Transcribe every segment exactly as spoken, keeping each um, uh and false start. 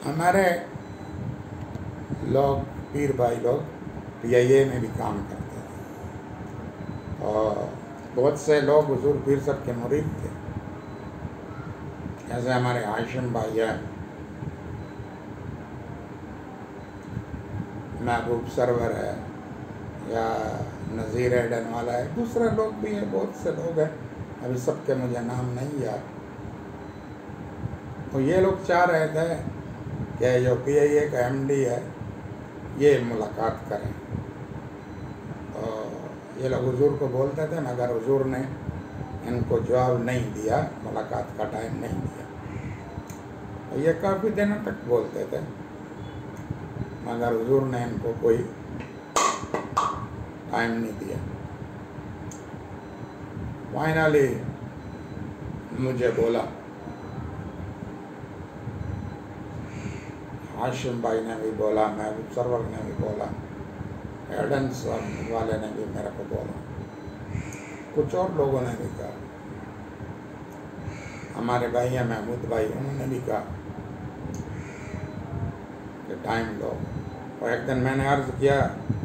ہمارے لوگ پیر بھائی لوگ پی آئی اے میں بھی کام کرتے تھے اور بہت سے لوگ حضور پیر صاحب کے مرید تھے، جیسے ہمارے ہاشم بھائی ہیں، محبوب سرور ہے، یا نذیر ایڈن والا ہے، دوسرے لوگ بھی ہیں، بہت سے لوگ ہیں، ابھی سب کے مجھے نام نہیں یاد۔ تو یہ لوگ چاہ رہے تھے کہ جو پی آئی اے کا ایم ڈی ہے یہ ملاقات کریں، اور یہ لوگ حضور کو بولتے تھے مگر حضور نے ان کو جواب نہیں دیا، ملاقات کا ٹائم نہیں دیا۔ یہ کافی دنوں تک بولتے تھے مگر حضور نے ان کو کوئی ٹائم نہیں دیا۔ فائنلی مجھے بولا، ہاشم بھائی نے بھی بولا، محبوب سرور نے بھی بولا، ایڈنس والے نے بھی میرے کو بولا، کچھ اور لوگوں نے بھی کہا، ہمارے بھائی ہیں محمود بھائی، انہوں نے بھی کہا کہ ٹائم دو۔ اور ایک دن میں نے عرض کیا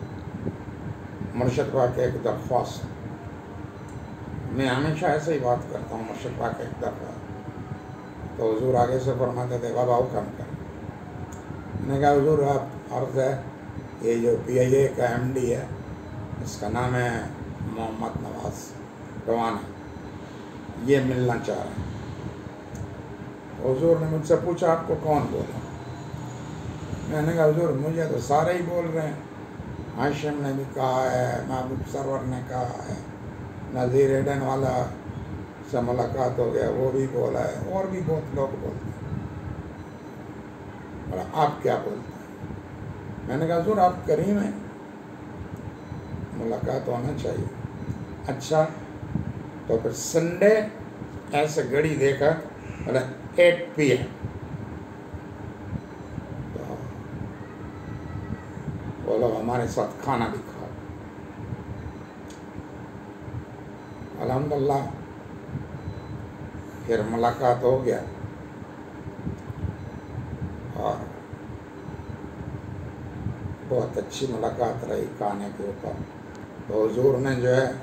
مرشد پاک کے ایک درخواست، میں ہمیشہ ایسے ہی بات کرتا ہوں، مرشد پاک ایک درخواست، تو حضور آگے سے فرماتے تھے بابا حکم کر۔ میں نے کہا حضور آپ عرض ہے، یہ جو پی آئی اے کا ایم ڈی ہے اس کا نام ہے محمد نواز روانا، یہ ملنا چاہ رہے ہیں۔ حضور نے مجھ سے پوچھا آپ کو کون بولا؟ میں نے کہا حضور مجھے تو سارے ہی بول رہے ہیں، ہاشم نے بھی کہا ہے، محبوب سرور نے کہا ہے، نذیر ایڈن والا سے ملاقات ہو گیا وہ بھی بولا ہے، اور بھی بہت لوگ بولتے ہیں، اور آپ کیا بولتے ہیں؟ میں نے کہا حضور آپ کریم ہیں، ملاقات ہونا چاہیے۔ اچھا تو پھر سنڈے ایسے گھڑی دے کر بولا ایٹ پی ایم، تو وہ لوگ ہمارے ساتھ کھانا بھی کھاؤ۔ الحمدللہ پھر ملاقات ہو گیا، اور بہت اچھی ملاقات رہی کھانے کے اوپر۔ تو حضور نے جو ہے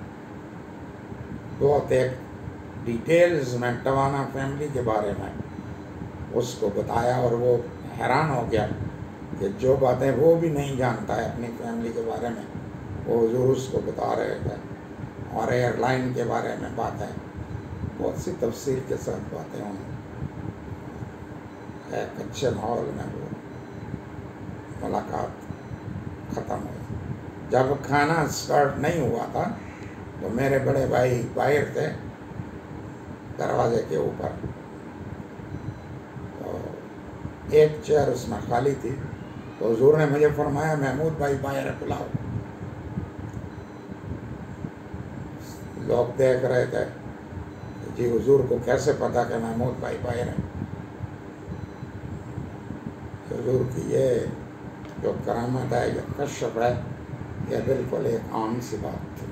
بہت ایک ڈیٹیلز میں ٹوانا فیملی کے بارے میں اس کو بتایا، اور وہ حیران ہو گیا کہ جو باتیں وہ بھی نہیں جانتا ہے اپنی فیملی کے بارے میں وہ حضور اس کو بتا رہے تھے، اور ایئر لائن کے بارے میں باتیں بہت سی تفصیل کے ساتھ باتیں ہوئیں۔ ایک اچھے ماحول میں وہ ملاقات ختم ہوئی۔ جب کھانا سٹارٹ نہیں ہوا تھا تو میرے بڑے بھائی باہر تھے دروازے کے اوپر، تو ایک چیئر اس میں خالی تھی، تو حضور نے مجھے فرمایا محمود بھائی باہر بلاؤ۔ لوگ دیکھ رہے تھے کہ جی حضور کو کیسے پتا کہ محمود بھائی باہر ہیں؟ حضور کی یہ جو کرامت ہے، جو کشف ہے، یہ بالکل ایک عام سی بات تھی۔